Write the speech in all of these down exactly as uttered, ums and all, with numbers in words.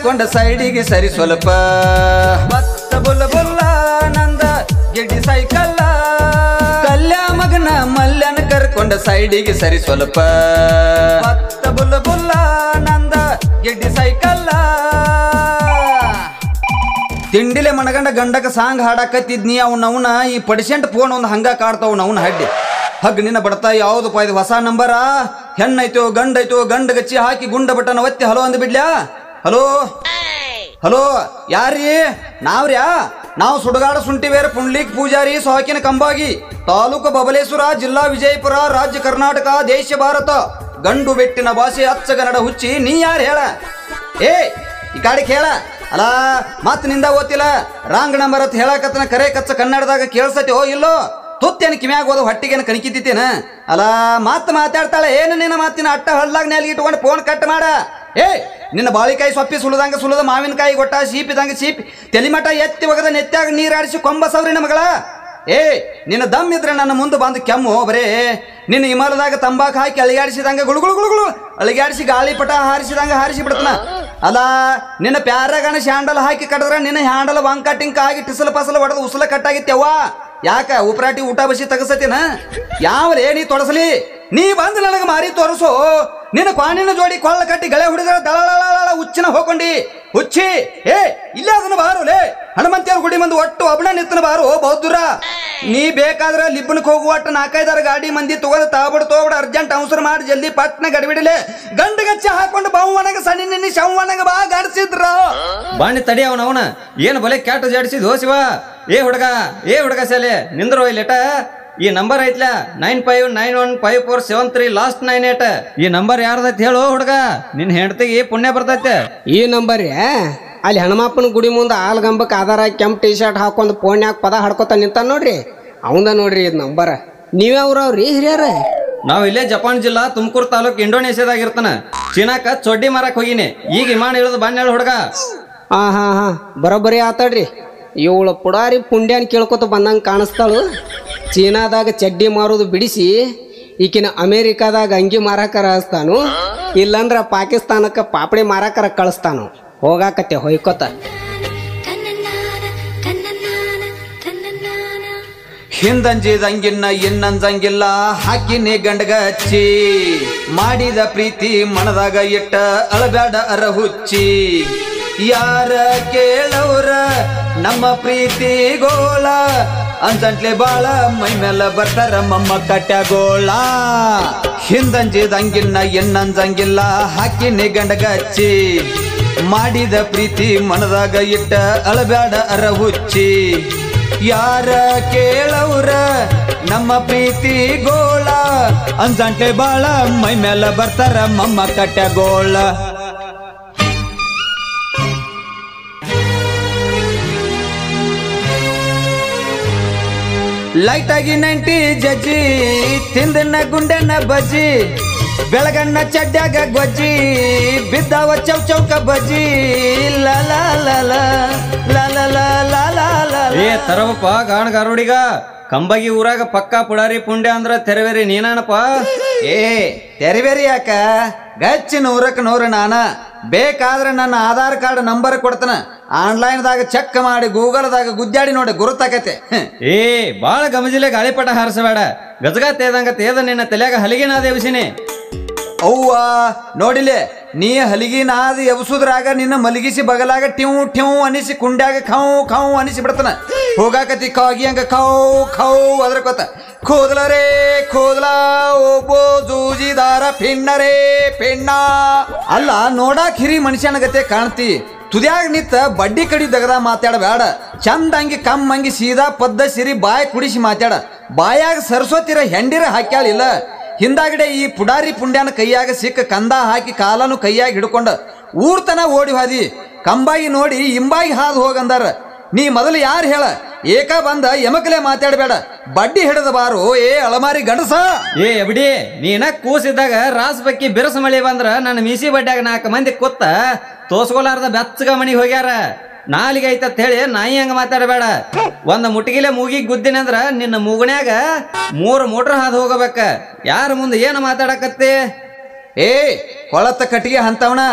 ಕರ್ಕೊಂಡ ಸೈಡಿಗೆ ಸರಿ ಸ್ವಲ್ಪ ಬತ್ತ ಬುಲ್ಲ ಬುಲ್ಲ ನಂದ ಗೆಡ್ಡಿ ಸೈಕಲ್ಲ ಕಲ್ಯಾ ಮಗನ ಮಲ್ಯನ ಕರ್ಕೊಂಡ ಸೈಡಿಗೆ ಸರಿ ಸ್ವಲ್ಪ ಬತ್ತ ಬುಲ್ಲ ಬುಲ್ಲ ನಂದ ಗೆಡ್ಡಿ ಸೈಕಲ್ಲ ತಿಂಡಿಲೆ ಮನಗಂಡ ಗಂಡಕ ಸಾಂಗ್ ಹಾಡಾಕತ್ತಿದ್ನಿ ಅವ್ನವನ ಈ ಪರ್ಸೆಂಟ್ ಫೋನ್ ಒಂದು ಹಂಗ ಕಾಡ್ತಾವ್ ನವ್ನ ಹಡ್ಡಿ ಹಗ್ ನಿನ್ನ ಬಡತಾ ಯಾವ್ದು ಪಾಯ್ದು ಹೊಸ ನಂಬರ ಹೆಣ್ಣೈತೋ ಗಂಡೈತೋ ಗಂಡ ಗಚ್ಚಿ ಹಾಕಿ ಗುಂಡ ಬಟನ ಒತ್ತಿ ಹಲೋ ಅಂದ್ ಬಿಡ್ಲ್ಯಾ ಹಲೋ ಹಲೋ ಯಾರೀ ನಾವ್ರ್ಯಾ ನಾವು ಸುಡಗಾಡ ಸುಂಟಿವೇರ ಪುಂಡ್ಲಿಕ್ ಪೂಜಾರಿ ಸೋಕಿನ ಕಂಬಾಗಿ ತಾಲೂಕು ಬಬಲೇಶ್ವರ ಜಿಲ್ಲಾ ವಿಜಯಪುರ ರಾಜ್ಯ ಕರ್ನಾಟಕ ದೇಶ ಭಾರತ ಗಂಡು ಬೆಟ್ಟಿನ ಭಾಷೆ ಅಚ್ಚಗನ್ನಡ ಹುಚ್ಚಿ ನೀ ಯಾರು ಹೇಳ ಏ ಈ ಕಾಡಿಗೆ ಹೇಳ ಅಲ್ಲ ಮತ್ ನಿಂದ ಓದ್ತಿಲ್ಲ ರಾಂಗ್ ನಂಬರ್ ಅಂತ ಹೇಳಕತ್ತನ ಕರೆ ಕಚ್ಚ ಕನ್ನಡದಾಗ ಕೇಳ್ಸತಿ ಓ ಇಲ್ಲೋ ತುತ್ತೇನು ಕಿಮ್ಯಾಗ ಓದು ಹೊಟ್ಟಿಗೇನು ಕಣಕಿದ್ದೇನ ಅಲ್ಲ ಮಾತು ಮಾತಾಡ್ತಾಳೆ ಏನು ನಿನ್ನ ಮಾತಿನ ಅಟ್ಟ ಹಳ್ಳಾಗ ನೆಲಗಿ ಇಟ್ಕೊಂಡು ಫೋನ್ ಕಟ್ ಮಾಡ ಏ ನಿನ್ನ ಬಾಳಿಕಾಯಿ ಸೊಪ್ಪಿ ಸುಲದಂಗ ಸುಲದ ಮಾವಿನಕಾಯಿ ಗೊಟ್ಟ ಸೀಪಿದಂಗ ಸೀಪಿ ತೆಲಿಮಠ ಎತ್ತಿ ಒಗದ ನೆತ್ತಾಗ ನೀರಾಡಿಸಿ ಕೊಂಬ ಸೌರಿನ ಮಗಳ ಏ ನಿನ್ನ ದಮ್ ಇದ್ರೆ ನನ್ನ ಮುಂದೆ ಬಂದು ಕೆಮ್ಮು ಬರೇ ನಿನ್ನ ಹಿಮಾಲದಾಗ ತಂಬಾಕು ಹಾಕಿ ಅಳಿಗಾಡಿಸಿದಂಗ ಗುಳುಗುಳು ಗುಳುಗುಳು ಅಳಿಗಾಡಿಸಿ ಗಾಳಿಪಟ ಹಾರಿಸಿದಂಗ ಹಾರಿಸಿ ಬಿಡ್ತನ ಅಲ್ಲ ನಿನ್ನ ಪ್ಯಾರಗಣ ಹ್ಯಾಂಡಲ್ ಹಾಕಿ ಕಟ್ಟಿದ್ರ ನಿನ್ನ ಹ್ಯಾಂಡಲ್ ವಾಂಗ್ ಕಟ್ಟಿಂಗ್ ಆಗಿ ಟಿಸಲ ಪಸಲ ಹೊಡೆದು ಉಸಲ ಕಟ್ಟಾಗಿತ್ತೆವ್ವ ಯಾಕ ಉಪ್ರಾಟಿ ಊಟ ಬಸಿ ತಗಸತಿನ ಯಾವಲೇ ನೀ ತೊಡಸಲಿ ನೀ ಬಂದು ನನಗೆ ಮಾರಿ ತೋರಿಸು ನಿನ್ನ ಕ್ವಾಣಿನ ಜೋಡಿ ಕೊಳ್ಳ ಕಟ್ಟಿ ಗಳೆ ಹುಡಿದ್ರ ದಳ ಹುಚ್ಚಿನ ಹೋಕೊಂಡಿ ಹುಚ್ಚಿ ಏ ಇಲ್ಲೇ ಅದನ್ನ ಬಾರುಲೇ ಹನುಮಂತಿಯವ್ರ ಗುಡಿ ಮಂದಿ ಒಟ್ಟು ಒಬ್ಬನ ನಿತ್ತನ ಬಾರು ಬೌದ್ಧರ ನೀ ಬೇಕಾದ್ರೆ ಲಿಬ್ಬನಕ್ಕೆ ಹೋಗುವ ಒಟ್ಟು ನಾಲ್ಕೈದಾರು ಗಾಡಿ ಮಂದಿ ತಗೋದ ತಾಬಡ್ ತೋಬಡ ಅರ್ಜೆಂಟ್ ಅವಸರ ಮಾಡಿ ಜಲ್ದಿ ಪಟ್ನ ಗಡಿಬಿಡಲೆ ಗಂಡಗಚ್ಚ ಹಾಕೊಂಡು ಬಾವಣಗ ಸಣ್ಣ ನಿನ್ನಿ ಶವಣಗ ಬಾ ಗಾಡಿಸಿದ್ರ ಬಾಣಿ ತಡಿ ಅವನವನ ಏನು ಬಲೆ ಕ್ಯಾಟ ಜಾಡಿಸಿದ್ ಶಿವ ಏ ಹುಡುಗ ಏ ಹುಡುಗ ಶಾಲೆ ನಿಂದ್ರು ಇಲ್ಲೇಟ ಈ ನಂಬರ್ ಐತ್ಲಾ nine five nine one five four seven three last nine eight ಈ ನಂಬರ್ ಯಾರ್ದೈತಿ ಹೇಳು ಹುಡುಗ ನಿನ್ ಹೆಂಡತಿಗೆ ಪುಣ್ಯ ಬರ್ತೈತೆ ಈ ನಂಬರ್ ಅಲ್ಲಿ ಹನುಮಪ್ಪನ ಗುಡಿ ಮುಂದೆ ಆಲ್ಗಂಬಕ್ಕೆ ಆಧಾರ ಕೆಂಪ್ ಟಿ ಶರ್ಟ್ ಹಾಕೊಂಡು ಫೋನ್ಯಾಗ ಪದ ಹಾಡ್ಕೊತ ನಿಂತ ನೋಡ್ರಿ ಅವಂದ ನೋಡ್ರಿ ಇದು ನಂಬರ್ ನೀವ್ಯಾವ್ರವ್ರಿ ಹಿರಿಯರ ನಾವ್ ಇಲ್ಲೇ ಜಪಾನ್ ಜಿಲ್ಲಾ ತುಮಕೂರು ತಾಲೂಕ್ ಇಂಡೋನೇಷ್ಯಾದಾಗ ಇರ್ತಾನ ಚೀನಾಕ ಚೊಡ್ಡಿ ಮಾರಕ್ ಹೋಗಿನಿ ಈಗ ವಿಮಾನ ಇಳಿದು ಬಾಣ್ಯಾಳ ಹುಡುಗ ಹಾ ಹಾ ಹಾ ಬರೋಬ್ಬರಿ ಆತಾಡ್ರಿ ಇವಳು ಪುಡಾರಿ ಪುಂಡ್ಯಾನ್ ಕೇಳ್ಕೊತ ಬಂದಂಗೆ ಕಾಣಿಸ್ತಾಳು ಚೀನಾದಾಗ ಚಡ್ಡಿ ಮಾರೋದು ಬಿಡಿಸಿ ಈಕಿನ ಅಮೇರಿಕಾದಾಗ ಅಂಗಿ ಮಾರಾಕರ ಹಚ್ತಾನು ಇಲ್ಲಂದ್ರ ಪಾಕಿಸ್ತಾನಕ್ಕೆ ಪಾಪಡಿ ಮಾರಾಕರ ಕಳಿಸ್ತಾನು ಹೋಗಾಕತ್ತೆ ಹೊಯ್ಕೋತ ಹಿಂದಂಜಿದಂಗಿನ್ನ ಇನ್ನಂಜಂಗಿಲ್ಲ ಹಾಕಿನಿ ಗಂಡಗ ಹಚ್ಚಿ ಮಾಡಿದ ಪ್ರೀತಿ ಮನದಾಗ ಇಟ್ಟ ಅಳಬ್ಯಾಡ ಅರ ಹುಚ್ಚಿ ಯಾರ ಕೇಳವ್ರ ನಮ್ಮ ಪ್ರೀತಿ ಗೋಳ ಅಂಜಂಟ್ಲೆ ಬಾಳ ಮೈ ಮೇಲೆ ಬರ್ತಾರ ಮಮ್ಮ ಕಟ್ಯಾಗೋಳ ಹಿಂದಂಜಿದಂಗಿನ್ನ ಇನ್ನಂಜಂಗಿಲ್ಲ ಹಾಕಿನಿ ಗಂಡಗ ಹಚ್ಚಿ ಮಾಡಿದ ಪ್ರೀತಿ ಮನದಾಗ ಇಟ್ಟ ಅಳಬ್ಯಾಡ ಅರ ಹುಚ್ಚಿ ಯಾರ ಕೇಳವ್ರ ನಮ್ಮ ಪ್ರೀತಿ ಗೋಳ ಅಂಜಂಟ್ಲೆ ಬಾಳ ಮೈ ಮೇಲೆ ಬರ್ತಾರ ಮಮ್ಮ ಕಟ್ಯಾಗೋಳ ಲೈಟ್ ಆಗಿ ನೈಂಟಿ ಜಜ್ಜಿ ತಿಂದನ್ನ ಗುಂಡೆನ ಬಜ್ಜಿ ಬೆಳಗಣ್ಣ ಚಡ್ಡ್ಯಾಗ ಗೊಜ್ಜಿ ಬಿದ್ದಾವ ಚೌ ಚೌಕ ಬಜ್ಜಿ ಲಾಲ ಲಾಲ ಲಾಲ ಲಾಲ ಏ ತರವಪ್ಪ ಗಾಣ ಗಾರುಡಿಗ ಕಂಬಗಿ ಊರಾಗ ಪಕ್ಕಾ ಪುಡಾರಿ ಪುಂಡ್ಯ ಅಂದ್ರ ತೆರವೇರಿ ನೀನಾನಪ್ಪ ಏ ತೆರವೇರಿ ಯಾಕ ಗಚ್ಚಿ ನೂರಕ್ಕೆ ನೂರು ನಾನ ಬೇಕಾದ್ರೆ ನನ್ನ ಆಧಾರ್ ಕಾರ್ಡ್ ನಂಬರ್ ಕೊಡ್ತಾನ ಆನ್ಲೈನ್ದಾಗ ಚೆಕ್ ಮಾಡಿ ಗೂಗಲ್ದಾಗ ಗುದ್ದಾಡಿ ನೋಡಿ ಗುರುತಾಕತೆ ಏ ಬಾಳ ಗಮಜಿಲೆ ಗಾಳಿಪಟ ಹಾರಿಸಬೇಡ ಗಜಗ ತೇದಂಗ ತೇದ ನಿನ್ನ ತಲೆಯಾಗ ಹಲಿಗೆನಾದ ಎಬ್ಸಿನಿ ಅವ್ವ ನೋಡಿಲೆ ನೀ ಹಲಿಗಿನಾದ ಎಬ್ಸುದ್ರಾಗ ನಿನ್ನ ಮಲಗಿಸಿ ಬಗಲಾಗ ಟಿವ್ ಟಿವ್ ಅನಿಸಿ ಕುಂಡ್ಯಾಗ ಖೌ ಖೌ ಅನಿಸಿ ಬಿಡ್ತಾನ ಹೋಗಾಕತಿ ಕಾಗಿ ಹಂಗ ಖೌ ಖೌ ಅದ್ರ ಕೊತ್ತ ಖೋದ್ಲರೇ ಖೋದ್ಲ ಓಬೋ ಜೂಜಿದಾರ ಪಿಣ್ಣರೇ ಪಿಣ್ಣ ಅಲ್ಲ ನೋಡಾಕ್ ಹಿರಿ ಮನುಷ್ಯನಗತೆ ಕಾಣ್ತಿ ತುದ್ಯಾಗ ನಿತ್ತ ಬಡ್ಡಿ ಕಡಿ ದಗದ ಮಾತಾಡಬೇಡ ಚಂದ ಅಂಗಿ ಕಮ್ಮ ಅಂಗಿ ಸೀದಾ ಪದ್ದ ಸಿರಿ ಬಾಯಿ ಕುಡಿಸಿ ಮಾತಾಡ ಬಾಯಾಗ ಸರಸ್ವತಿರ ಹೆಂಡಿರ ಹಾಕ್ಯಾಳಿಲ್ಲ ಹಿಂದಾಗಡೆ ಈ ಪುಡಾರಿ ಪುಂಡ್ಯಾನ ಕೈಯಾಗ ಸಿಕ್ಕ ಕಂದ ಹಾಕಿ ಕಾಲನು ಕೈಯಾಗ ಹಿಡ್ಕೊಂಡ ಊರ್ತನ ಓಡಿ ಹಾದಿ ಕಂಬಾಗಿ ನೋಡಿ ಇಂಬಾಗಿ ಹಾದು ಹೋಗಂದಾರ ನೀ ಮೊದಲು ಯಾರು ಹೇಳ ಏಕ ಬಂದ ಎಮಕಲೆ ಮಾತಾಡಬೇಡ ಬಡ್ಡಿ ಹಿಡದ ಬಾರು ಏ ಅಳಮಾರಿ ಗಂಡಸ ಏ ಬಿಡಿ ನೀನ ಕೂಸಿದ್ದಾಗ ರಾಸ್ ಬಕ್ಕಿ ಬಿರಸ ಮಳಿ ಬಂದ್ರ ನನ್ನ ಮೀಸಿ ಬಡ್ಡ್ಯಾಗ ನಾಲ್ಕು ಮಂದಿ ಕೂತ ತೋಸ್ಕೊಲಾರ್ದ ಬೆಚ್ಚಗ ಮನಿಗೆ ಹೋಗ್ಯಾರ ನಾಲಿಗೆ ಐತತ್ ಹೇಳಿ ನಾಯಿ ಹಂಗ ಮಾತಾಡಬೇಡ ಒಂದ್ ಮುಟ್ಟಿಗಿಲೆ ಮೂಗಿಗೆ ಗುದ್ದಿನ ಅಂದ್ರ ನಿನ್ನ ಮೂಗನ್ಯಾಗ ಮೂರು ಮೋಟ್ರ್ ಹಾದು ಹೋಗಬೇಕ ಯಾರ ಮುಂದೆ ಏನು ಮಾತಾಡಕತ್ತಿ ಏ ಕೊಳತ್ತ ಕಟ್ಟಿಗೆ ಅಂತವನ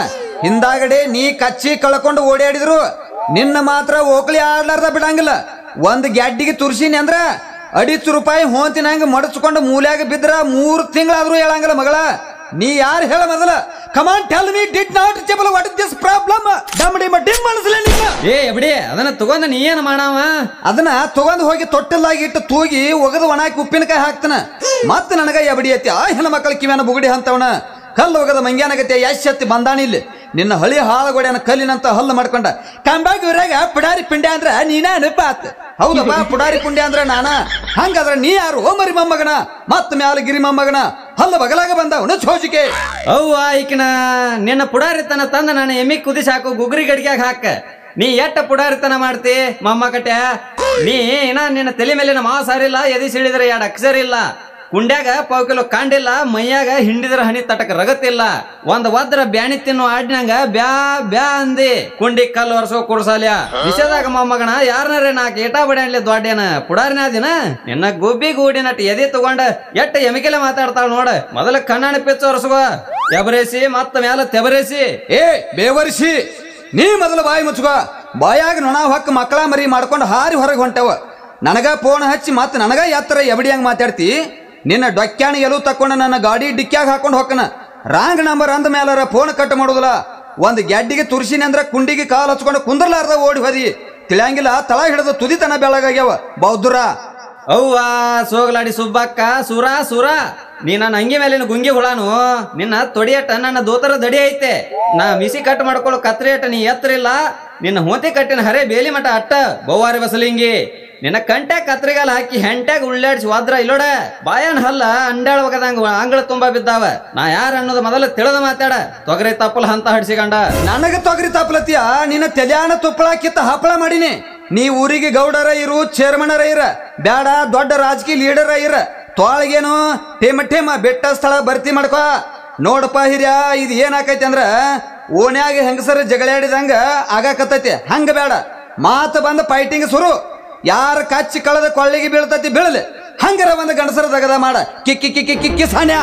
ಹಿಂದಾಗಡೆ ನೀ ಕಚ್ಚಿ ಕಳ್ಕೊಂಡು ಓಡಾಡಿದ್ರು ನಿನ್ನ ಮಾತ್ರ ಓಕ್ಲಿ ಆಡ್ಲಾರ್ದ ಬಿಡಂಗಿಲ್ಲ. ಒಂದ್ ಗ್ಯಾಡ್ಡಿಗೆ ತುರ್ಸಿನಿ ಅಂದ್ರ ಅಡಿತ್ತು ರೂಪಾಯಿ ಹೋಂತಿನಂಗ ಮಡಚ್ಕೊಂಡು ಮೂಲ್ಯಾಗ ಬಿದ್ರ ಮೂರ್ ತಿಂಗಳಾದ್ರೂ ಹೇಳಂಗಿಲ್ಲ ಮಗಳ. ನೀ ಯಾರು ಹೇಳ ಮೊದಲ? Come on tell me did not reachable what is this problem? ಡಮಡಿ ಡಿಮ್ ಅನ್ಸಲೇ ನಿನ್ನ. ಏ ಎಬಡಿ ಅದನ್ನ ತಗೊಂಡ ನೀ ಏನ್ ಮಾಡವ? ಅದನ್ನ ತಗೊಂಡ್ ಹೋಗಿ ತೊಟ್ಟಲ್ಲಾಗಿ ಇಟ್ಟು ತೂಗಿ ಒಗದು ಒಣಾಕಿ ಉಪ್ಪಿನಕಾಯಿ ಹಾಕ್ತಾನ. ಮತ್ತ ನನಗ ಎಬಡಿ ಐತಿ ಆ ಹೆಣ್ಣ ಮಕ್ಕಳ ಕಿವ್ಯಾನ ಬುಗುಡಿ ಅಂತವನ ಕಲ್ಲು ಒಗದ ಮಂಗ್ಯಾನಗತ್ತೆ ಎಶ್ ಹತ್ತಿ ಬಂದಾನಿ ಇಲ್ಲಿ. ನಿನ್ನ ಹಳಿ ಹಾಳಗೋಡ್ಯಾನ ಕಲ್ಲಿನಂತ ಹಲ್ಲು ಮಾಡ್ಕೊಂಡ ಕಂಬಾಗಿ ಊರಾಗ ಪುಡಾರಿ ಪಿಂಡ್ಯ ಅಂದ್ರ ನೀನ ನೆಪಾತ್. ಹೌದಪ್ಪ, ಪುಡಾರಿ ಪುಂಡ್ಯ ಅಂದ್ರ ನಾನ. ಹಂಗಾದ್ರ ನೀ ಯಾರು? ಓ ಮರಿ ಮೊಮ್ಮಗನ ಮತ್ತ ಮ್ಯಾಲ ಗಿರಿ ಮೊಮ್ಮಗನ ಹಲ್ಲು ಬಗಲಾಗ ಬಂದವನ ಚೋಜಿಕೆ. ಅವ್ವ ಈಕಿನ ನಿನ್ನ ಪುಡಾರಿತನ ತಂದ ನಾನು ಎಮ್ಮಿ ಕುದಿಸಿ ಹಾಕು ಗುಗ್ರಿ ಗಡಿಗ್ಯಾಗ ಹಾಕ. ನೀ ಎಟ್ಟ ಪುಡಾರಿತನ ಮಾಡ್ತಿ ಮಮ್ಮ ಕಟ್ಯ? ನೀ ಏನ ನಿನ್ನ ತಲೆ ಮೇಲಿನ ಮಾವ ಸಾರಿಲ್ಲ, ಎದಿ ಸಿಳಿದ್ರೆ ಎರಡು ಅಕ್ಷರ ಇಲ್ಲ, ಕುಂಡ್ಯಾಗ ಪಾವ್ ಕಿಲೋ ಕಾಂಡಿಲ್ಲ, ಮೈಯಾಗ ಹಿಂಡಿದ್ರ ಹನಿ ತಟಕ ರಗತ್ತಿಲ್ಲ, ಒಂದ್ ಒದ್ರ ಬ್ಯಾಣಿ ತಿನ್ನು ಆಡಿನಂಗ ಬ್ಯಾ ಬ್ಯಾ ಅಂದಿ ಕುಂಡಿ ಕಲ್ಲು ವರ್ಷೋ ಕುಡ್ಸಾಲ್ಯ. ವಿಷಯದಾಗ ಮೊಮ್ಮಗನ ಯಾರನಾರ ನಾಕ್ ಏಟಾ ಬಡ್ಯಾನ್ಲಿ ದೊಡ್ಡೇನ ಪುಡಾರಿನ ದಿನ ನಿನ್ನ ಗುಬ್ಬಿ ಗೂಡಿನಟ್ ಎದಿ ತಗೊಂಡ ಎಟ್ಟ ಎಮಿಕೆಲೆ ಮಾತಾಡ್ತಾಳ ನೋಡ. ಮೊದಲ ಕಣ್ಣಾಣ ಪಿಚ್ಚ ಒರ್ಸುವ ತೆಬರೇಸಿ ಮತ್ತ ಮ್ಯಾಲ ತೆಬರೇಸಿ. ಏ ಬೇವರಿಸಿ, ನೀ ಮೊದಲ ಬಾಯಿ ಮುಚ್ಚುವ. ಬಾಯಾಗ ನೊಣ ಹೊಕ್ಕ ಮಕ್ಕಳ ಮರಿ ಮಾಡ್ಕೊಂಡು ಹಾರಿ ಹೊರಗೆ ಹೊಂಟವ. ನನಗ ಫೋನ್ ಹಚ್ಚಿ ಮತ್ತ ನನಗ ಎತ್ತರ ಎಬಡಿ ಹಂಗ ಮಾತಾಡ್ತಿ. ನಿನ್ನ ಡೊಕ್ಕ್ಯಾಣ ಎಲ್ಲೂ ತಕ್ಕೊಂಡು ನನ್ನ ಗಾಡಿ ಡಿಕ್ಕ್ಯಾಗ ಹಾಕೊಂಡು ಹೋಗನ. ರಾಂಗ್ ನಂಬರ್ ಅಂದ ಮೇಲಾರ ಫೋನ್ ಕಟ್ ಮಾಡೋದಿಲ್ಲ. ಒಂದ್ ಗ್ಯಾಡ್ಡಿಗೆ ತುರ್ಸಿನಿ ಅಂದ್ರ ಕುಂಡಿಗೆ ಕಾಲ್ ಹಚ್ಕೊಂಡು ಕುಂದ್ರಲಾರ್ದ ಓಡಿ ಹೋದಿ. ತಿಳಿಯಂಗಿಲ್ಲ, ತಳ ಹಿಡಿದು ತುದಿತನ ಬೆಳಗಾಗ್ಯಾವ ಬೌದ್ಧರ. ಅವ್ವ ಸೋಗಲಾಡಿ ಸುಬ್ಬಕ್ಕ ಸುರ ಸುರ, ನೀ ನನ್ನ ಅಂಗಿ ಮೇಲಿನ ಗುಂಗಿ ಹುಳಾನು. ನಿನ್ನ ತೊಡಿಯಟ ನನ್ನ ದೋತರ ದಡಿ ಐತೆ. ನಾ ಮಿಸಿ ಕಟ್ ಮಾಡ್ಕೊಳ್ಳೋ ಕತ್ರಿ ಅಟ್ಟ ನೀ ಎತ್ತರಿಲ್ಲ. ನಿನ್ನ ಹೋತಿ ಕಟ್ಟಿನ ಹರೆ ಬೇಲಿ ಮಠ ಅಟ್ಟ ಬೌವಾರಿ ಬಸಲಿಂಗಿ. ನಿನ್ನ ಕಂಟ್ಯಾಗ ಕತ್ರಿಗಾಲ ಹಾಕಿ ಹೆಂಟ್ಯಾಗ ಉಳ್ಳಾಡ್ಸಿ ವಾದ್ರ ಇಲ್ಲೋಡ. ಬಾಯನ್ ಹಲ್ಲ ಅಂಡಾಳ ಒಗದಂಗ ಆಂಗಳ ತುಂಬಾ ಬಿದ್ದಾವ. ನಾ ಯಾರ ಅನ್ನೋದು ಮೊದಲ ತಿಳಿದ ಮಾತಾಡ. ತೊಗರಿ ತಪ್ಪಲ ಹಂತ ಹಡ್ಸಿಗಂಡ ನನಗ ತೊಗರಿ ತಪ್ಪಲತಿಯ? ನಿನ್ನ ತೆಲ್ಯಾಣ ತುಪ್ಪಳ ಕಿತ್ತ ಹಪ್ಪಳ ಮಾಡಿನಿ. ನೀ ಊರಿಗೆ ಗೌಡರ ಇರು, ಚೇರ್ಮನರ ಇರ, ಬ್ಯಾಡ ದೊಡ್ಡ ರಾಜಕೀಯ ಲೀಡರ ಇರ. ತೋಳಗೇನು ಟೇಮ ಟೇಮ ಬೆಟ್ಟ ಸ್ಥಳ ಭರ್ತಿ ಮಾಡ್ಕೋ. ನೋಡಪ್ಪ ಹಿರಿಯ, ಇದು ಏನಾಕೈತಿ ಅಂದ್ರ ಓನ್ಯಾಗ ಹೆಂಗಸರ ಜಗಳಾಡಿದಂಗ ಆಗಾಕತ್ತೈತಿ. ಹಂಗ ಬೇಡ, ಮಾತು ಬಂದ ಫೈಟಿಂಗ್ ಸುರು. ಯಾರ ಕಚ್ಚಿ ಕಳೆದ ಕೊಳ್ಳಿಗೆ ಬೀಳ್ತತಿ ಬೀಳಲಿ. ಹಂಗರ ಒಂದು ಗಂಡಸರ ದಗದ ಮಾಡ ಕಿಕ್ಕಿ ಕಿಕ್ಕಿ ಕಿಕ್ಕಿ ಸಾನ್ಯ.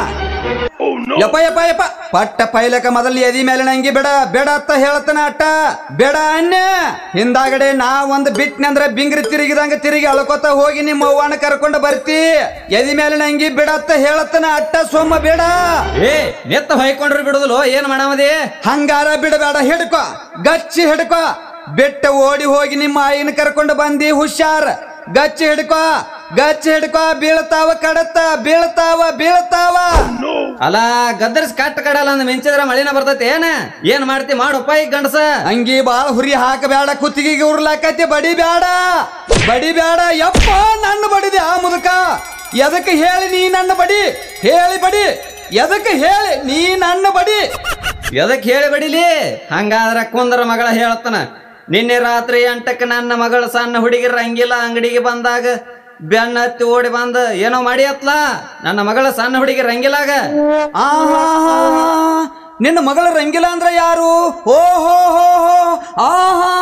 ಯಪ್ಪ ಯಪ್ಪ ಯಪ್ಪ ಪಟ್ಟ ಪೈಲಕ ಮೊದಲು ಎದಿ ಮೇಲಿನ ಅಂಗಿ ಬೇಡ ಬೇಡ ಅತ್ತ ಹೇಳತನ ಅಟ್ಟ ಬೇಡ ಅನ್ಯ. ಹಿಂದಾಗಡೆ ನಾ ಒಂದ್ ಬಿಟ್ನಿ ಅಂದ್ರ ಬಿಂಗ್ರಿ ತಿರುಗಿದಂಗ ತಿರುಗಿ ಅಳ್ಕೋತ ಹೋಗಿ ನಿಮ್ಮ ಅವ್ವನ ಕರ್ಕೊಂಡು ಬರ್ತಿ. ಎದಿ ಮೇಲಿನ ಅಂಗಿ ಬಿಡತ್ತ ಹೇಳತನ ಅಟ್ಟ ಸೋಮ ಬೇಡ. ಏ ನೆತ್ತ ಹೊಯ್ಕೊಂಡ್ರು ಬಿಡುದಲು ಏನ್ ಮಾಡಾಮದಿ? ಹಂಗಾರ ಬಿಡಬೇಡ, ಹಿಡ್ಕೊ ಗಚ್ಚಿ ಹಿಡ್ಕೊ. ಬೆಟ್ಟ ಓಡಿ ಹೋಗಿ ನಿಮ್ಮ ಆಯಿನ ಕರ್ಕೊಂಡು ಬಂದಿ ಹುಷಾರ್. ಗಚ್ಚಿ ಹಿಡ್ಕೊ ಗಚ್ಚಿ ಹಿಡ್ಕೊ. ಬೀಳ್ತಾವ ಕಡತ್ತ ಬೀಳ್ತಾವ ಬೀಳ್ತಾವ. ಅಲ್ಲ ಗದ್ದರ್ಸ್ ಕಟ್ಟ ಕಡಲ್ಲ ಅಂದ ಮಿಂಚಿದ್ರ ಮಳಿನ ಬರ್ತೈತಿ ಏನ? ಏನ್ ಮಾಡ್ತಿ ಮಾಡಪ್ಪ ಈ ಗಂಡಸ. ಅಂಗಿ ಬಾಳ ಹುರಿ ಹಾಕಬೇಡ, ಕುತ್ತಿಗೆಗೆ ಉರ್ಲಾಕತಿ. ಬಡಿ ಬೇಡ ಬಡಿ ಬೇಡ. ಯಪ್ಪ ನನ್ನ ಬಡಿದೆ ಆ ಮುದುಕ. ಎದಕ್ಕೆ ಹೇಳಿ ನೀ ನನ್ನ ಬಡಿ? ಹೇಳಿ ಬಡಿ. ಎದಕ್ಕೆ ಹೇಳಿ ನೀ ನನ್ನ ಬಡಿ? ಎದಕ್ ಹೇಳಿ ಬಡಿಲಿ? ಹಂಗಾದ್ರ ಕುಂದರ ಮಗಳ ಹೇಳತ್ತನ. ನಿನ್ನೆ ರಾತ್ರಿ ಎಂಟಕ್ಕೆ ನನ್ನ ಮಗಳ ಸಣ್ಣ ಹುಡುಗಿ ರಂಗಿಲ್ಲ ಅಂಗಡಿಗೆ ಬಂದಾಗ ಬೆನ್ನ ಹತ್ತಿ ಓಡಿ ಬಂದ ಏನೋ ಮಾಡಿ ಅತ್ಲ ನನ್ನ ಮಗಳ ಸಣ್ಣ ಹುಡುಗಿ ರಂಗಿಲಾಗ. ಆಹಾ, ನಿನ್ನ ಮಗಳ ರಂಗಿಲ್ಲ ಅಂದ್ರ ಯಾರು? ಓಹೋ ಹೋ ಹೋ ಆಹಾ,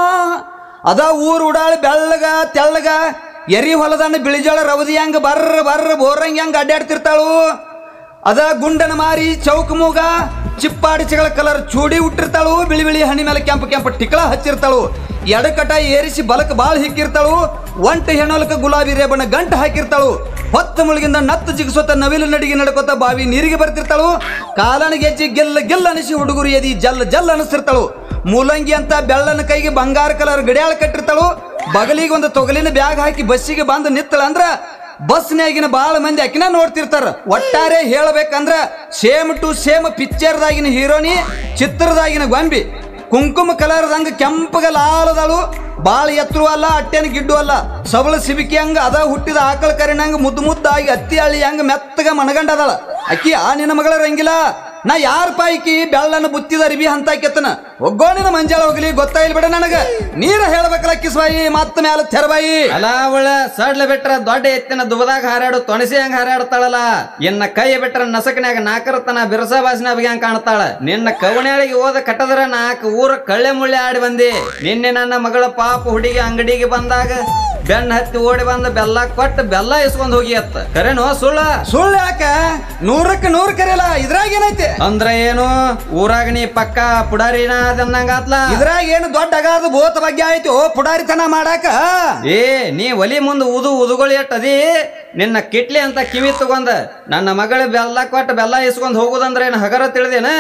ಅದ ಊರ್ ಉಡಾಳಿ ಬೆಳ್ಳಗ ತೆಳ್ಳಗ ಎರಿ ಹೊಲದನ್ನ ಬಿಳಿಜೋಳ ರವದಿ ಹಂಗ ಬರ್ರ ಬರ್ರ ಬೋರಂಗಿ ಹಂಗ ಅಡ್ಡಾಡ್ತಿರ್ತಾಳು. ಅದ ಗುಂಡನ ಮಾರಿ ಚೌಕ ಮೂಗ ಚಿಪ್ಪಾಡಿಸಿಗಳ ಕಲರ್ ಚೂಡಿ ಹುಟ್ಟಿರ್ತಾಳು. ಬಿಳಿ ಬಿಳಿ ಹಣ್ಣಿ ಮೇಲೆ ಕೆಂಪು ಕೆಂಪು ಟಿಕಳ ಹಚ್ಚಿರ್ತಾಳು. ಎಡಕಟ ಏರಿಸಿ ಬಲಕ್ ಬಾಳ್ ಹಿಕ್ಕಿರ್ತಾಳು. ಒಂಟ ಹೆಣೋಲಕ ಗುಲಾಬಿ ರೇಬಣ್ಣ ಗಂಟು ಹಾಕಿರ್ತಾಳು. ಹೊತ್ತ ಮುಳುಗಿಂದ ನತ್ತು ಜಿಗಿಸೋತ ನವಿಲು ನಡಿಗೆ ನಡ್ಕೋತ ಬಾವಿ ನೀರಿಗೆ ಬರ್ತಿರ್ತಾಳು. ಕಾಲನ ಗೆಜ್ಜಿ ಗೆಲ್ಲ ಗೆಲ್ಲ ಅನಿಸಿ ಹುಡುಗರು ಎದಿ ಜಲ್ ಜಲ್ ಅನಿಸ್ತಿರ್ತಾಳು. ಮೂಲಂಗಿ ಅಂತ ಬೆಳ್ಳನ ಕೈಗೆ ಬಂಗಾರ ಕಲರ್ ಗಡಿಯಾಳ ಕಟ್ಟಿರ್ತಾಳು. ಬಗಲಿಗೆ ಒಂದು ತೊಗಲಿನ ಬ್ಯಾಗ್ ಹಾಕಿ ಬಸ್ಸಿಗೆ ಬಂದು ನಿತ್ತಳ ಅಂದ್ರ ಬಸ್ನ್ಯಾಗಿನ ಬಾಳ ಮಂದಿ ಅಕಿನ ನೋಡ್ತಿರ್ತಾರ. ಒಟ್ಟಾರೆ ಹೇಳಬೇಕಂದ್ರ ಸೇಮ್ ಟು ಸೇಮ್ ಪಿಕ್ಚರ್ದಾಗಿನ ಹೀರೋನಿ, ಚಿತ್ರದಾಗಿನ ಗೊಂಬಿ. ಕುಂಕುಮ ಕಲರ್ದಂಗ ಕೆಂಪಗ ಲಾಲದಳು. ಬಾಳ ಎತ್ತರು ಅಲ್ಲ, ಅಟ್ಟೆನ ಗಿಡ್ಡು ಅಲ್ಲ. ಸಬಳ ಸಿಬಿಕಿ ಹಂಗ ಅದ ಹುಟ್ಟಿದ ಆಕಳ ಕರಿನಂಗ ಮುದ್ದು ಮುದ್ದಾಗಿ ಅತ್ತಿ ಹಳ್ಳಿ ಹಂಗ ಮೆತ್ತಗ ಮನಗಂಡದಳ. ಅಕ್ಕಿ ಆ ನಿನ್ನ ಮಗಳ ರಂಗಿಲ್ಲ. ನಾ ಯಾರ ಪಾಯ್ಕಿ ಬೆಳ್ಳನ ಬುತ್ತಿದ ಅರಿಬಿ ಅಂತ ಕೆತ್ತನ ಒಗ್ಗೋಣಿನ ಮಂಜಾಳ ಹೋಗ್ಲಿ ಗೊತ್ತಾಯಿಲ್ ಬಿಡ ನನಗ. ನೀರ ಹೇಳ್ಬೇಕಲ್ಲ ಕಿಸ್ಬಾಯಿ ಮತ್ತ ಮ್ಯಾಲ ತೆರಬಾಯಿ. ಅಲ್ಲ ಅವಳ ಸಡ್ಲ ಬಿಟ್ರ ದೊಡ್ಡ ಎತ್ತಿನ ದುಬದಾಗ ಹಾರಾಡು ತೊಣಸಿ ಹಂಗ ಹಾರಾಡ್ತಾಳಲ್ಲ. ಇನ್ನ ಕೈ ಬಿಟ್ರ ನಸಕನ್ಯಾಗ ನಾಕರತನ ಬಿರಸ ಬಾಸಿನ ಬಗ್ಯಾಂಗ ಕಾಣ್ತಾಳ. ನಿನ್ನ ಕವಣೆಳಿಗೆ ಓದ ಕಟ್ಟದ್ರ ನಾಲ್ಕು ಊರ ಕಳ್ಳೆ ಮುಳ್ಳೆ ಆಡಿ ಬಂದಿ. ನಿನ್ನೆ ನನ್ನ ಮಗಳ ಪಾಪ ಹುಡುಗಿ ಅಂಗಡಿಗೆ ಬಂದಾಗ ಬೆನ್ನ ಹತ್ತಿ ಓಡಿ ಬಂದ ಬೆಲ್ಲ ಕೊಟ್ಟು ಬೆಲ್ಲ ಇಸ್ಕೊಂಡ್ ಹೋಗಿ ಅತ್ತ ಕರೆನೋ ಸುಳ್ಳ ಸುಳ್ಳು ಯಾಕ ನೂರಕ್ಕೆ ನೂರ್ ಕರೆಯಲ್ಲ ಇದ್ರಾಗ ಏನೈತಿ ಅಂದ್ರ ಏನು ಊರಾಗ ನೀ ಪಕ್ಕ ಪುಡಾರಿನ ಅದಂದಂಗಾತ್ಲ ಇದ್ರಾಗ ಏನು ದೊಡ್ಡ ಅಗಾದ ಬೋತ ಬಗ್ಗೆ ಆಯ್ತು ಪುಡಾರಿತನ ಮಾಡಾಕ ಏ ನೀ ಒಲಿ ಮುಂದ ಉದು ಉದುಗಳು ಎಟ್ಟದಿ ನಿನ್ನ ಕಿಟ್ಲಿ ಅಂತ ಕಿವಿ ತಗೊಂಡ ನನ್ನ ಮಗಳ ಬೆಲ್ಲ ಕೊಟ್ಟು ಬೆಲ್ಲ ಇಸ್ಕೊಂಡ್ ಹೋಗುದಂದ್ರ ಏನ್ ಹಗರ ತಿಳಿದೇನ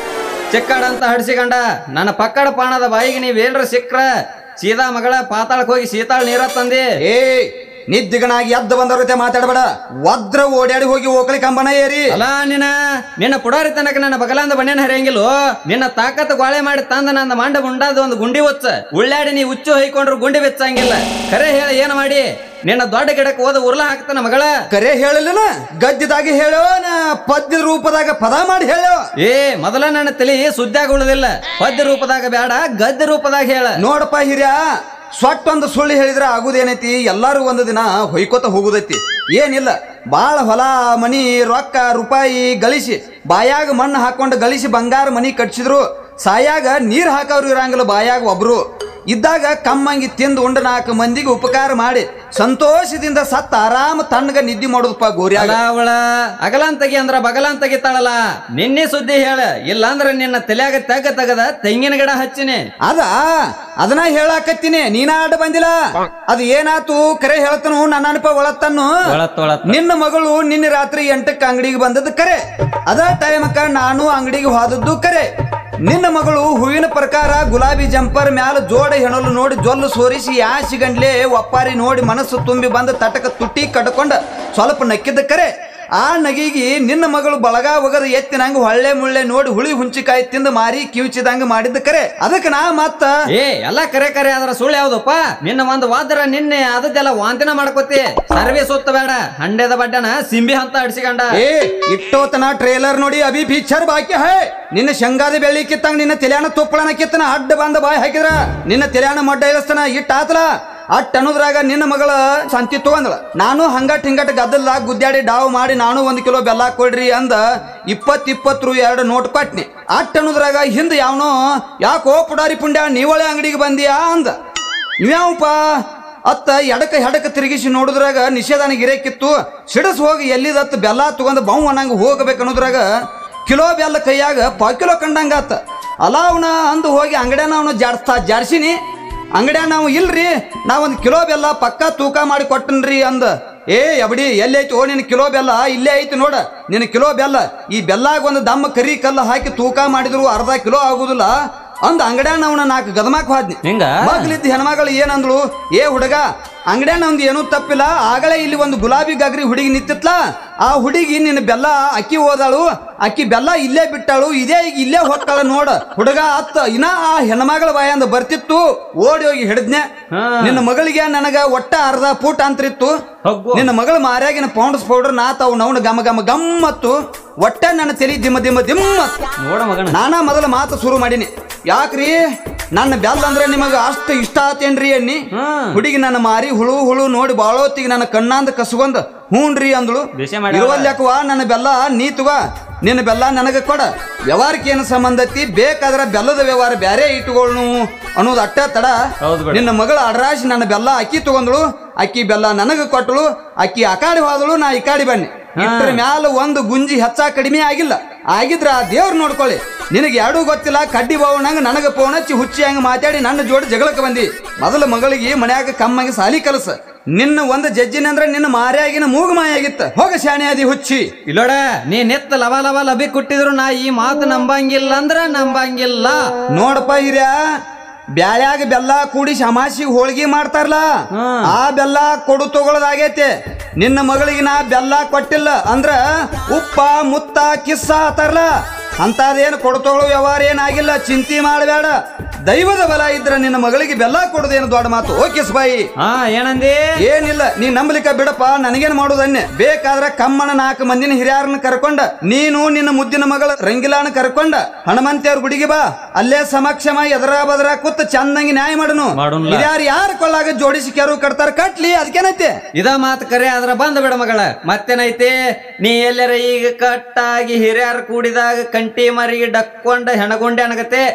ಚಿಕ್ಕಡ ಅಂತ ಹಡ್ಸಿಕೊಂಡ ನನ್ನ ಪಕ್ಕಡ ಪಾಣದ ಬಾಯಿಗೆ ನೀವೇನ್ರ ಸಿಕ್ರ ಸೀದಾ ಮಗಳ ಪಾತಾಳಕ್ ಹೋಗಿ ಸೀತಾಳ ನೀರ ತಂದಿ ಏ ನಿದ್ದಿಗನಾಗಿ ಎದ್ದು ಬಂದವ್ರ ಜೊತೆ ಮಾತಾಡಬೇಡ ವದ್ರ ಓಡಾಡಿ ಹೋಗಿ ಓಕಳಿ ಕಂಬನ ಏರಿ ಅಲ್ಲ ನಿನ್ನ ನಿನ್ನ ಪುಡಾರಿ ತನಕ ನನ್ನ ಬಗಲಾಂದ ಬಣ್ಣನ ಹರಿಯಂಗಿಲ್ಲೋ ನಿನ್ನ ತಾಕತ್ ಗೋಳೆ ಮಾಡಿ ತಂದ ನನ್ನ ಮಂಡ ಮುಂಡಾದ ಒಂದು ಗುಂಡಿ ಒಚ್ಚ ಉಳ್ಳಾಡಿ ನೀ ಹುಚ್ಚು ಹೊಯ್ಕೊಂಡ್ರು ಗುಂಡಿ ಬೆಚ್ಚಂಗಿಲ್ಲ ಕರೆ ಹೇಳ ಏನ್ ಮಾಡಿ ನಿನ್ನ ದೊಡ್ಡ ಗಿಡಕ್ಕೆ ಹೋದ ಉರ್ಲ ಹಾಕ್ತಾನ ಮಗಳ ಕರೆ ಹೇಳಲಿಲ್ಲ ಗದ್ಯದಾಗಿ ಹೇಳೋ ನಾ ಪದ್ಯ ರೂಪದಾಗ ಪದ ಮಾಡಿ ಹೇಳೋ ಏ ಮೊದಲ ನನ್ನ ತಲಿ ಸುದ್ದಾಗ ಉಳಿದಿಲ್ಲ ಪದ್ಯ ರೂಪದಾಗ ಬೇಡ ಗದ್ಯ ರೂಪದಾಗ ಹೇಳ ನೋಡಪ್ಪ ಹಿರಿಯ ಸೊಟ್ಟೊಂದು ಸುಳ್ಳು ಹೇಳಿದ್ರೆ ಆಗುದೇನೈತಿ ಎಲ್ಲಾರು ಒಂದು ದಿನ ಹೊಯ್ಕೋತ ಹೋಗುದೈತಿ ಏನಿಲ್ಲ ಬಾಳ ಹೊಲ ಮನಿ ರೊಕ್ಕ ರೂಪಾಯಿ ಗಳಿಸಿ ಬಾಯಾಗ ಮಣ್ಣು ಹಾಕೊಂಡು ಗಳಿಸಿ ಬಂಗಾರ ಮನಿ ಕಟ್ಸಿದ್ರು ಸಾಯಾಗ ನೀರ್ ಹಾಕವ್ರು ಇರಂಗಿಲ್ಲ ಬಾಯಾಗ ಒಬ್ರು ಇದ್ದಾಗ ಕಮ್ಮಂಗಿ ತಿಂದು ಉಂಡ ನಾಲ್ಕು ಮಂದಿಗೆ ಉಪಕಾರ ಮಾಡಿ ಸಂತೋಷದಿಂದ ಸತ್ತ ಆರಾಮ ತಣ್ಣಗ ನಿದ್ದೆ ಮಾಡೋದಪ್ಪ ಗೋರ್ಯಾಗ ಅವಳ ಅಗಲಾಂತಗಿ ಅಂದ್ರ ಬಗಲಾಂತಗಿತ್ತಾಳಲ್ಲ ನಿನ್ನೆ ಸುದ್ದಿ ಹೇಳ ಇಲ್ಲಾಂದ್ರ ನಿನ್ನ ತಲೆಯಾಗ ತೆಗ ತೆಗದ ತೆಂಗಿನ ಗಿಡ ಹಚ್ಚಿನಿ ಅದ ಅದನ್ನ ಹೇಳಾಕತ್ತೀನಿ ನೀನ ಆಡ ಬಂದಿಲ್ಲ ಅದು ಏನಾತು ಕರೆ ಹೇಳ್ತನು ನನ್ನ ಅನಪ ಒಳತ್ತನ್ನು ನಿನ್ನ ಮಗಳು ನಿನ್ನೆ ರಾತ್ರಿ ಎಂಟಕ್ಕೆ ಅಂಗಡಿಗೆ ಬಂದದ್ದು ಕರೆ ಅದ ಟೈಮಕ್ಕ ನಾನು ಅಂಗಡಿಗೆ ಹೋದದ್ದು ಕರೆ ನಿನ್ನ ಮಗಳು ಹೂವಿನ ಪ್ರಕಾರ ಗುಲಾಬಿ ಜಂಪರ್ ಮ್ಯಾಲ ಜೋಡ ಹೆಣಲು ನೋಡಿ ಜೊಲ್ಲು ಸೋರಿಸಿ ಯಾಸಿ ಗಂಡ್ಲೆ ಒಪ್ಪಾರಿ ನೋಡಿ ಮನಸ್ಸು ತುಂಬಿ ಬಂದ ತಟಕ ತುಟ್ಟಿ ಕಟ್ಕೊಂಡ ಸ್ವಲ್ಪ ನಕ್ಕಿದ್ದ ಕರೆ ಆ ನಗಿಗಿ ನಿನ್ನ ಮಗಳು ಬಳಗ ಒಗದ ಎತ್ತಿನಂಗ ಹೊಳ್ಳೆ ಮುಳ್ಳೆ ನೋಡಿ ಹುಳಿ ಹುಂಚಿಕಾಯಿ ತಿಂದು ಮಾರಿ ಕಿವಿಚಿದಂಗ ಮಾಡಿದ್ದ ಕರೆ ಅದಕ್ಕೆ ನಾ ಮತ್ತ ಏ ಎಲ್ಲಾ ಕರೆ ಕರೆ ಅದರ ಸುಳ್ಳು ಯಾವ್ದಪ್ಪ ನಿನ್ನ ಒಂದು ವಾದ್ರ ನಿನ್ನೆ ಅದಕ್ಕೆಲ್ಲ ವಾಂತಿನ ಮಾಡ್ಕೋತಿ ಸರ್ವೇ ಸುತ್ತ ಬೇಡ ಹಂಡೆದ ಬಡ್ಡನ ಸಿಂಬಿ ಅಂತ ಅಡ್ಸಿಕೊಂಡ ಏ ಇಟ್ಟೋತನ ಟ್ರೇಲರ್ ನೋಡಿ ಅಭಿ ಪಿಕ್ಚರ್ ಬಾಕಿ ಹೇ ನಿನ್ನ ಶಂಗಾದ ಬೆಳ್ಳಿ ಕಿತ್ತಂಗ ನಿನ್ನ ತೆಲ್ಯಾಣ ತುಪ್ಪಳನ ಕಿತ್ತನ ಅಡ್ಡ ಬಂದ ಬಾಯಿ ಹಾಕಿದ್ರ ನಿನ್ನ ತೆಲ್ಯಾಣ ಮಡ್ಡ ಇಳಿಸ್ತಾನ ಇಟ್ಟ ಆತಲ ಅಟ್ ಅನ್ನೋದ್ರಾಗ ನಿನ್ನ ಮಗಳ ಸಂತಿ ತಗೊಂದಳ ನಾನು ಹಂಗಟ್ ಹಿಂಗಟ್ ಗದ್ದಲ್ದಾಗ ಗುದ್ದಾಡಿ ಡಾವ್ ಮಾಡಿ ನಾನು ಒಂದ್ ಕಿಲೋ ಬೆಲ್ಲ ಕೊಡ್ರಿ ಅಂದ ಇಪ್ಪತ್ ಇಪ್ಪತ್ತು ಎರಡು ನೋಟ್ ಕೊಟ್ನಿ ಅಟ್ ಅನ್ನೋದ್ರಾಗ ಹಿಂದ ಯಾವನೋ ಯಾಕೋ ಪುಡಾರಿ ಪುಂಡ್ಯ ನೀವಳೆ ಅಂಗಡಿಗೆ ಬಂದಿಯಾ ಅಂದ ಇವ್ಯಾವಪ್ಪ ಅತ್ತ ಎಡಕ ಹೆಡಕ ತಿರುಗಿಸಿ ನೋಡಿದ್ರಾಗ ನಿಷೇಧಾನ ಗಿರೇಕಿತ್ತು ಸಿಡಸ್ ಹೋಗಿ ಎಲ್ಲಿದತ್ತ ಬೆಲ್ಲ ತಗೊಂಡ್ ಬಾವು ಅನ್ನಂಗ ಹೋಗ್ಬೇಕು ಅನ್ನೋದ್ರಾಗ ಕಿಲೋ ಬೆಲ್ಲ ಕೈಯಾಗ ಪಾ ಕಿಲೋ ಕಂಡಂಗಾತ ಅಲ್ಲ ಅವನ ಅಂದು ಹೋಗಿ ಅಂಗಡ್ಯಾನ ಅವನು ಜಾಡ್ಸ್ತಾ ಜಾಡ್ಸಿನಿ ಅಂಗಡ್ಯಾ ನಾವು ಇಲ್ರಿ ನಾವೊಂದು ಕಿಲೋ ಬೆಲ್ಲ ಪಕ್ಕ ತೂಕ ಮಾಡಿ ಕೊಟ್ಟನ್ರಿ ಅಂದ ಏ ಅಬಡಿ ಎಲ್ಲಿ ಐತಿ ಓ ನಿನ್ನ ಕಿಲೋ ಬೆಲ್ಲ ಇಲ್ಲೇ ಐತಿ ನೋಡ ನಿನ್ನ ಕಿಲೋ ಬೆಲ್ಲ ಈ ಬೆಲ್ಲಾಗ ಒಂದು ದಮ್ಮ ಕರಿ ಕಲ್ಲ ಹಾಕಿ ತೂಕ ಮಾಡಿದ್ರು ಅರ್ಧ ಕಿಲೋ ಆಗುದಿಲ್ಲ ಅಂದ ಅಂಗಡ್ಯಾನ ಅವನ ನಾಲ್ಕು ಗದಮಾಕ್ ಹೋದ್ನಿ ಹಿಂಗ ಮಗ್ಲಿದ್ದ ಹೆಣ್ಮಗಳು ಏನಂದ್ಳು ಏ ಹುಡುಗ ಅಂಗಡ್ಯಾನ ಒಂದು ಏನೂ ತಪ್ಪಿಲ್ಲ ಆಗಲೇ ಇಲ್ಲಿ ಒಂದು ಗುಲಾಬಿ ಗಾಗ್ರಿ ಹುಡುಗಿ ನಿಂತಿತ್ಲ ಆ ಹುಡುಗಿ ನಿನ್ನ ಬೆಲ್ಲ ಅಕ್ಕಿ ಹೋದಾಳು ಅಕ್ಕಿ ಬೆಲ್ಲ ಇಲ್ಲೇ ಬಿಟ್ಟಾಳು ಇದೇ ಈಗ ಇಲ್ಲೇ ಹೊಕ್ಕಾಳ ನೋಡ ಹುಡುಗ ಅತ್ತ ಇನ್ನ ಆ ಹೆಣ್ಮಗಳ ಬಾಯಂದ ಬರ್ತಿತ್ತು ಓಡಿ ಹೋಗಿ ಹಿಡಿದ್ನೆ ನಿನ್ನ ಮಗಳಿಗೆ ನನಗ ಒಟ್ಟ ಅರ್ಧ ಫೂಟ್ ಅಂತ್ರಿತ್ತು ನಿನ್ನ ಮಗಳ ಮಾರ್ಯಾಗಿನ ಪೌಂಡ್ಸ್ ಪೌಡರ್ ನಾತಾವ್ ನವ್ನ ಗಮ ಗಮ ಗಮ್ಮತ್ತು ಒಟ್ಟ ನನ್ನ ತಲಿ ದಿಮ್ಮ ದಿಮ್ಮ ದಿಮ್ಮ ನೋಡ ಮಗನ ನಾನಾ ಮೊದಲ ಮಾತು ಶುರು ಮಾಡೀನಿ ಯಾಕ್ರಿ ನನ್ನ ಬೆಲ್ಲ ಅಂದ್ರೆ ನಿಮಗ ಅಷ್ಟು ಇಷ್ಟ ಆತೇನ್ರಿ ಅನ್ನಿ ಹುಡುಗಿ ನನ್ನ ಮಾರಿ ಹುಳು ಹುಳು ನೋಡಿ ಬಾಳೋತ್ತಿಗೆ ನನ್ನ ಕಣ್ಣಾಂದ ಕಸ್ಕೊಂಡ್ ಹೂನ್ರಿ ಅಂದ್ಳು ಇರುವಲ್ಯಾಕವಾ ನನ್ನ ಬೆಲ್ಲ ನೀ ತಗೋ ನಿನ್ನ ಬೆಲ್ಲ ನನಗ ಕೊಡ ವ್ಯವಹಾರಕ್ಕೆ ಏನು ಸಂಬಂಧ ಐತಿ ಬೇಕಾದ್ರೆ ಬೆಲ್ಲದ ವ್ಯವಹಾರ ಬ್ಯಾರೆ ಇಟ್ಕೊಳ್ಳು ಅನ್ನೋದು ಅಟ್ಟ ತಡ ನಿನ್ನ ಮಗಳ ಅಡ್ರಾಶಿ ನನ್ನ ಬೆಲ್ಲ ಅಕ್ಕಿ ತಗೊಂಡ್ಳು ಅಕ್ಕಿ ಬೆಲ್ಲ ನನಗ ಕೊಟ್ಟಳು ಅಕ್ಕಿ ಅಕಾಡಿ ಹೋದಳು ನಾ ಈ ಕಾಡಿ ಬನ್ನಿ ಇದ್ರ ಮ್ಯಾಲ ಒಂದು ಗುಂಜಿ ಹೆಚ್ಚ ಕಡಿಮೆ ಆಗಿಲ್ಲ ಆಗಿದ್ರ ಆ ದೇವ್ರು ನೋಡ್ಕೊಳ್ಳಿ ನಿನಗೆ ಎರಡೂ ಗೊತ್ತಿಲ್ಲ ಕಡ್ಡಿ ಬಾವಣಂಗ ನನಗ ಫೋನ್ ಹಚ್ಚಿ ಹುಚ್ಚಿ ಹಂಗ ಮಾತಾಡಿ ನನ್ನ ಜೋಡಿ ಜಗಳಕ್ಕೆ ಬಂದಿ ಮೊದಲ ಮಗಳಿಗೆ ಮನ್ಯಾಗ ಕಮ್ಮಗೆ ಸಾಲಿ ಕಲಸ ನಿನ್ನ ಒಂದು ಜಜ್ಜಿನ ಅಂದ್ರೆ ನಿನ್ನ ಮಾರ್ಯಾಗಿನ ಮೂಗು ಮಾಯಾಗಿತ್ತ ಹೋಗ ಶಾಣೆ ಆದಿ ಹುಚ್ಚಿ ಇಲ್ಲೋಡ ನೀ ನೆತ್ತ ಲವ ಲವ ಲಬಿ ಕೊಟ್ಟಿದ್ರು ನಾ ಈ ಮಾತು ನಂಬಂಗಿಲ್ಲ ಅಂದ್ರ ನಂಬಂಗಿಲ್ಲ ನೋಡಪ್ಪ ಹಿರಿಯ ಬ್ಯಾಳ್ಯಾಗ ಬೆಲ್ಲ ಕೂಡಿಸಿ ಅಮಾಸಿಗೆ ಹೋಳಿಗೆ ಮಾಡ್ತಾರಲ್ಲ ಆ ಬೆಲ್ಲ ಕೊಡು ತಗೊಳ್ಳೋದಾಗೈತೆ ನಿನ್ನ ಮಗಳಿಗೆ ನಾ ಬೆಲ್ಲ ಕೊಟ್ಟಿಲ್ಲ ಅಂದ್ರ ಉಪ್ಪ ಮುತ್ತ ಕಿಸ್ಸ ಆತಾರಲ್ಲ ಅಂತದೇನು ಕೊಡು ತಗೊಳ್ಳೋ ವ್ಯವಹಾರ ಏನಾಗಿಲ್ಲ ಚಿಂತೆ ಮಾಡಬೇಡ ದೈವದ ಬಲ ಇದ್ರ ನಿನ್ನ ಮಗಳಿಗೆ ಬೆಲ್ಲ ಕೊಡೋದೇನು ದೊಡ್ಡ ಮಾತು ಓಕೆ ಬಾಯಿ ಹಾ ಏನಂದಿ ಏನಿಲ್ಲ ನೀ ನಂಬಲಿಕ್ಕ ಬಿಡಪ್ಪ ನನಗೇನ್ ಮಾಡೋದನ್ನೆ ಬೇಕಾದ್ರ ಕಮ್ಮನ ನಾಲ್ಕು ಮಂದಿನ ಹಿರಿಯಾರನ್ನ ಕರ್ಕೊಂಡ ನೀನು ನಿನ್ನ ಮುದ್ದಿನ ಮಗಳ ರಂಗಿಲಾನ ಕರ್ಕೊಂಡ ಹನುಮಂತಿಯವ್ರ ಗುಡಿಗೆ ಬಾ ಅಲ್ಲೇ ಸಮಕ್ಷಮ ಎದರ ಬದರ ಕೂತ್ ಚಂದಂಗಿ ನ್ಯಾಯ ಮಾಡನು ಹಿರಿಯಾರು ಯಾರು ಕೊಳ್ಳಾಗ ಜೋಡಿಸಿ ಕೆರು ಕಟ್ತಾರ ಕಟ್ಲಿ ಅದಕ್ಕೇನೈತೆ ಇದ ಮಾತು ಕರೆ ಅದ್ರ ಬಂದ ಬಿಡ ಮಗಳ ಮತ್ತೇನೈತಿ ನೀ ಎಲ್ಲರ ಈಗ ಕಟ್ಟಾಗಿ ಹಿರಿಯರು ಕೂಡಿದಾಗ ಕಂಟಿ ಮರಿಗೆ ಡಕ್ಕೊಂಡ ಹೆಣಗೊಂಡೆ ಅನಗತ್ತೆ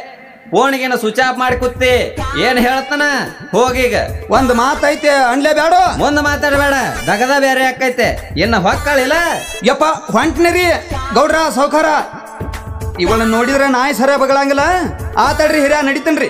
ಫೋನ್ಗೇನ ಸ್ವಿಚ್ ಆಫ್ ಮಾಡಿ ಕೂತಿ ಏನ್ ಹೇಳ್ತಾನ ಹೋಗೀಗ ಒಂದ್ ಮಾತೈತೆ ಅನ್ಲೇ ಬ್ಯಾಡೋ ಮುಂದ ಮಾತಾಡಬೇಡ ದಗದ ಬೇರೆ ಆಕೈತೆ ಇನ್ನ ಹೊಕ್ಕಳಿಲ್ಲ ಯಪ್ಪ ಹೊಂಟ್ನಿರಿ ಗೌಡ್ರ ಸೌಖಾರ ಇವಳನ್ನ ನೋಡಿದ್ರೆ ನಾಯಿ ಸರ ಬಗಳಂಗಿಲ್ಲ ಆತಡ್ರಿ ಹಿರಿಯ ನಡಿತನ್ರಿ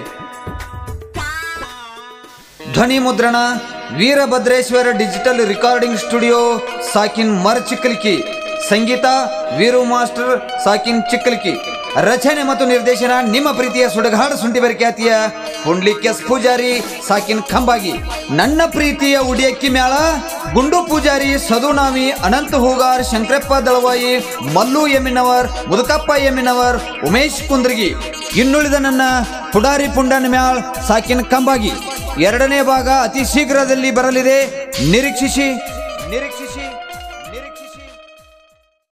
ಧ್ವನಿ ಮುದ್ರಣ ವೀರಭದ್ರೇಶ್ವರ ಡಿಜಿಟಲ್ ರೆಕಾರ್ಡಿಂಗ್ ಸ್ಟುಡಿಯೋ ಸಾಕಿನ್ ಮರ್ ಚಿಕ್ಕಲ್ಕಿ ಸಂಗೀತ ವೀರು ಮಾಸ್ಟರ್ ಸಾಕಿನ್ ಚಿಕ್ಕಲ್ಕಿ ರಚನೆ ಮತ್ತು ನಿರ್ದೇಶನ ನಿಮ್ಮ ಪ್ರೀತಿಯ ಸುಡಗಾಡು ಸುಂಟಿಬೆರ ಖ್ಯಾತಿಯ ಪುಂಡ್ಲಿಕ್ ಎಸ್ ಪೂಜಾರಿ ಸಾಕಿನ್ ಖಂಬಾಗಿ ನನ್ನ ಪ್ರೀತಿಯ ಉಡಿಯಕ್ಕಿ ಮ್ಯಾಳ ಗುಂಡು ಪೂಜಾರಿ ಸದುನಾಮಿ ಅನಂತ ಹೂಗಾರ್ ಶಂಕರಪ್ಪ ದಳವಾಯಿ ಮಲ್ಲು ಎಮ್ಮಿನವರ್ ಮುದುಕಪ್ಪ ಎಮ್ಮಿನವರ್ ಉಮೇಶ್ ಕುಂದ್ರಗಿ ಇನ್ನುಳಿದ ನನ್ನ ಪುಡಾರಿ ಪುಂಡನ ಮ್ಯಾಳ್ ಸಾಕಿನ್ ಕಂಬಾಗಿ ಎರಡನೇ ಭಾಗ ಅತಿ ಶೀಘ್ರದಲ್ಲಿ ಬರಲಿದೆ ನಿರೀಕ್ಷಿಸಿ ನಿರೀಕ್ಷಿಸಿ